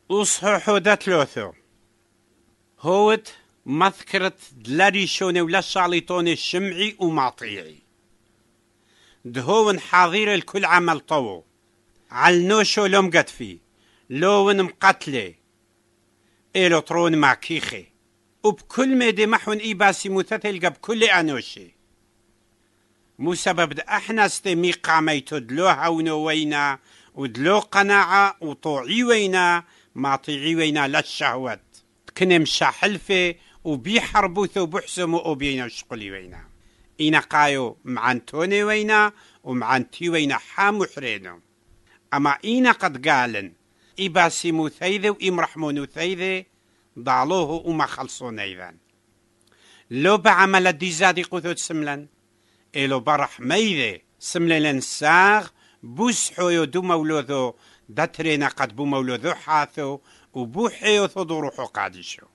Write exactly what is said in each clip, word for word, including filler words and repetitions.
أصحو داتلوثو هوت مذكرة دلاري شوني ولا شاليطوني الشمعي وماطيعي دهون حاضر الكل عمل طوو علنوشو لوم قدفي لون مقتلي إلو ترون معكيخي وبكل ميدي محون إيباسي مثتل قب كل أنوشي مو سبب ده احنا استمي قاميتو دلو هونو وينا ودلو قناعة وطوعي وينا ماطيعي وينا للشهوات كنم شاحلفة وبيحربوثو بحسمو وبينا وشقلي وينا إنا قايو معنتوني وينا ومعنتي وينا حامو حرينو أما إنا قد قالن إباسي مثيذي وإمرحمونو ثيذي ضالوه وما خلصون أيضا لو بعمل الديزادي قثوت سملن إلو برح ميذي سملن ساغ بوسحو يدو مولوذو داترينا قد بو مولوذو حاثو وبوحيو ثدو روحو قادشو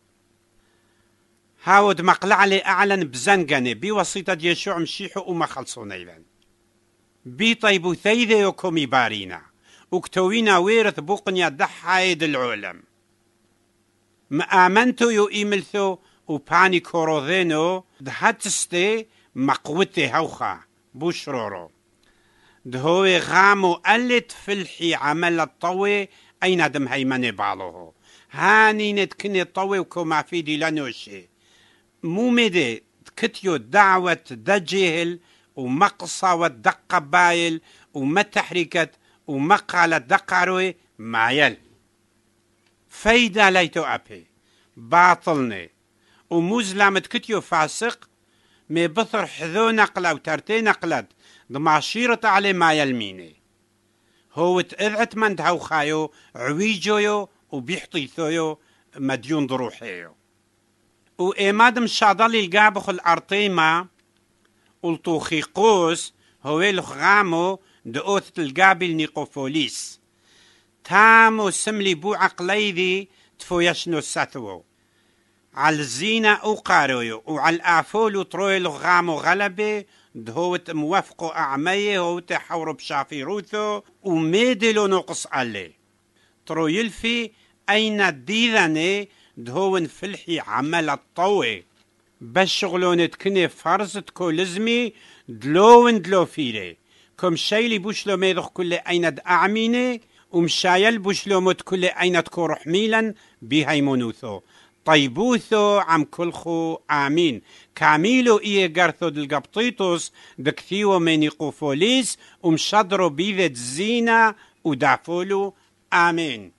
هاود مقلع لي أعلن بزنقاني بوسيطة يشوع مشيحو وما خلصون أيضا بي طيبو ثيذي وكومي بارينا وكتوينا ويرث بوقنيا دحايد العالم ما آمنتو يو إيملثو وباني كوروذينو دهاتستي مقوتي هوخا بوشرورو دهوي غامو قلت فلحي عمل الطوي أين دم هيمني بالوهو هاني نتكني الطوي وكما في دي لنوشي مو ميدي كتيو دعوة دجيهل ومقصة ودق بايل ومتحركت ومقالة دقاروي مايل فايدة ليتو أبي باطلني ومزلمت كتيو فاسق مي بثر حذو نقلة وترتي نقلت دماشيرة علي ما يلميني هو تأذعت من دهو خايو عويجويو وبيحطيثويو مديون ضروحيو وإمادم شادالي القابخ الأرطيمة والطوخي قوس هو الخغامو دقوث القابل نيقوفوليس تامو سملي بو عقليذي تفويشنو ساثوو على الزينة أقارويو وعلى الأفول تروي لغامو غلبي دهوت موافقو أعميه هوت حورو بشافيروثو وميدلو نقص عليه تروي الفي أين ديذاني دهون فلحي عمل الطوي بشغلون تكني فرز تكو لزمي دلوون دلو فيري كم شايلي بوشلو ميدخ كل أيند أعميني ومشايل بوشلو مت كل أيند كو رحميلا بهيمونوثو طيبوثو عم كلخو آمين كاميلو إيه قرثو دلقبطيطوس دكثيو منيقوفوليس ومشادرو بيذت زينة ودافولو آمين